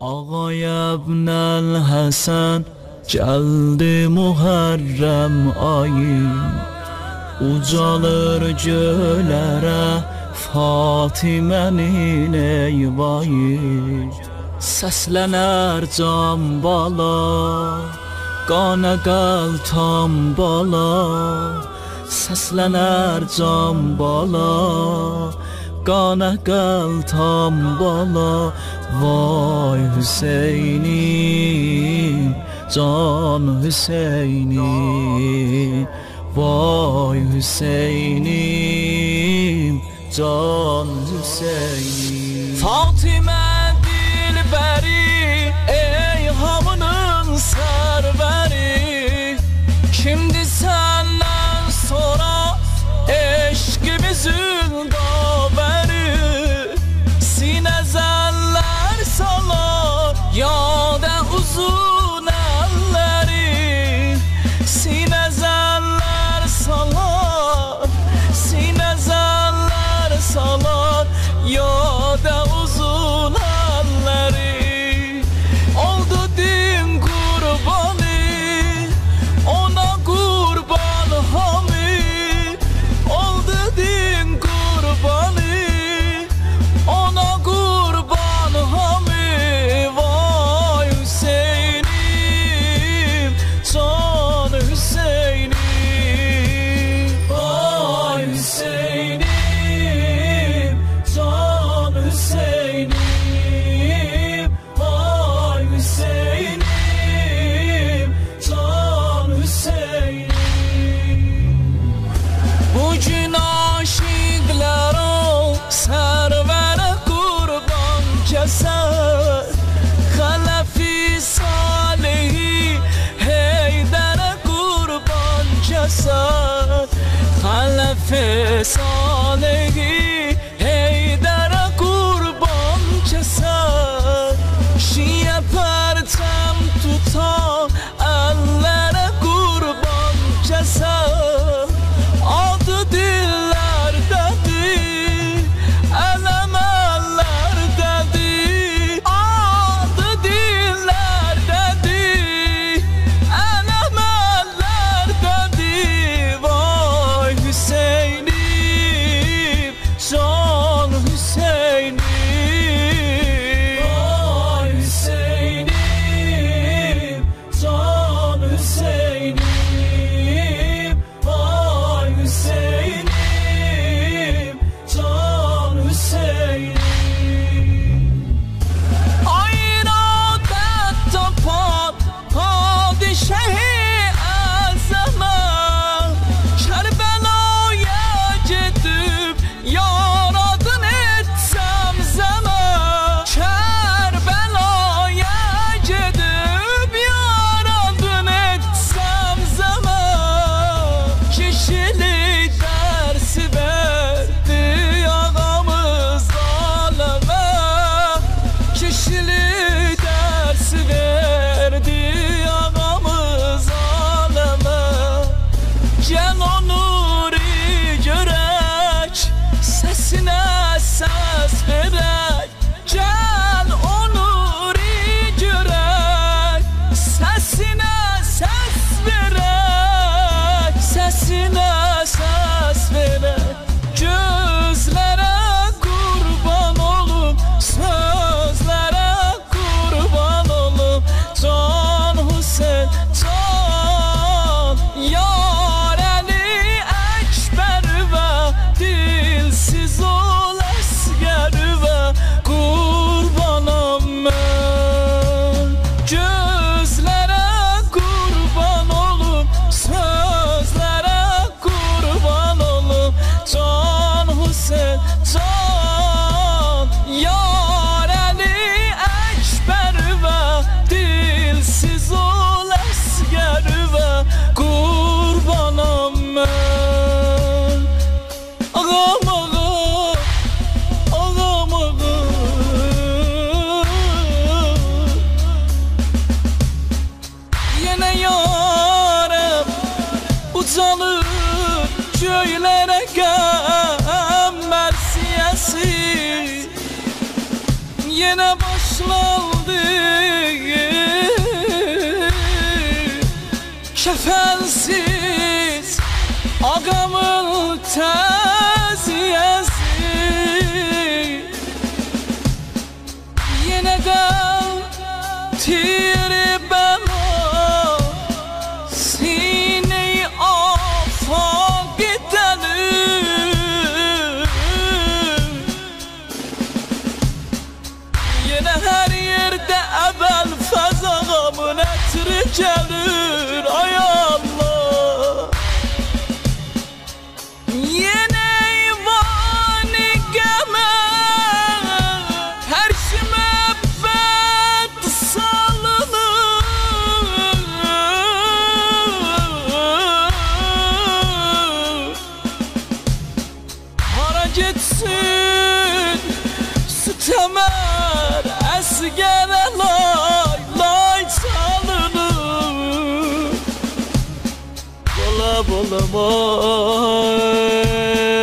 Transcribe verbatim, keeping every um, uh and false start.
Ağay İbnül Hasan geldi Muharrem ayı, ucalır gölərə Fatimənin eyvayı. Səslənər can bala, qana qaltam bala. Səslənər can bala, qana qaltam bala. Vay Hüseynim, can Hüseynim. Vay Hüseynim, can Hüseynim. Fatimə dilbəri, ey hamının sərvəri. Kimdi səndən sonra eşqimizin davəri. Sinə zəllər salar, yadə uzun əlləri. Sinə zəllər salar, sinə zəllər salar, yadə uzun əlləri. Oldu din qurbanı, ona qurban hami. Oldu din qurbanı, ona qurban hami. Vay Hüseynim, can Hüseynim. Vay Hüseynim, can Hüseynim. Vay Hüseynim, can Hüseynim. Bugün aşıqlar o sərvərə qurban kəsər. Xələfi salihi Heydərə qurban kəsər. Xələfi salihi Heydərə qurban kəsər. Şiə pərçəm tutan əllərə qurban kəsər. Adı dillərdədir, ələm əllərdədir. Adı dillərdədir, ələm əllərdədir. Vay Hüseynim, can Hüseynim. Vay Hüseynim, can Hüseynim. Vay Hüseynim, can Hüseynim. Ayradət tapan padişahı əzəmət. Kərbəlaya gedib yaradın etsəm zəmət. Kərbəlaya gedib yaradın etsəm zəmət. Kişilik dərsi verdi ağamız aləmə. Kişilik dərsi verdi ağamız aləmə. Gəl o nuri görək, səsinə səs verək. Gəl o nuri görək, səsinə səs verək. Səsinə səs verək. Gözlərə qurban olum, sözlərə qurban olum. Can Hüseyn, can Yar Əli Əkbər və dilsiz ol əsgər və qurbanam mən. Gözlərə qurban olum, sözlərə qurban olum. Can Hüseyn, can Yar Əli Əkbər və dilsiz ol əsgər və qurbanam mən. Ağam ağam, ağam ağam. Yenə yarəm ucalır göylərə qəm mərsiyəsi. Yenə başlandı gelir ay Allah. Yine vani geme her şime bet salınır. Hara gitsin sütemer esgere lay lay çalınır. Bola bola boy